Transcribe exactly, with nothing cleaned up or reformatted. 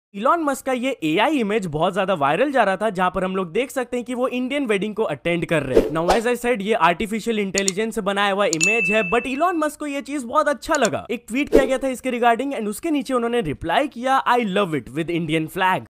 Elon Musk का ये AI image बहुत ज्यादा वायरल जा रहा था, जहां पर हम लोग देख सकते हैं कि वो इंडियन वेडिंग को अटेंड कर रहे हैं। नाउ एज आई सेड, ये आर्टिफिशियल इंटेलिजेंस से बनाया हुआ इमेज है, बट इलॉन मस्क को ये चीज बहुत अच्छा लगा। एक ट्वीट किया गया था इसके रिगार्डिंग एंड उसके नीचे उन्होंने रिप्लाई किया, I love it with Indian flag.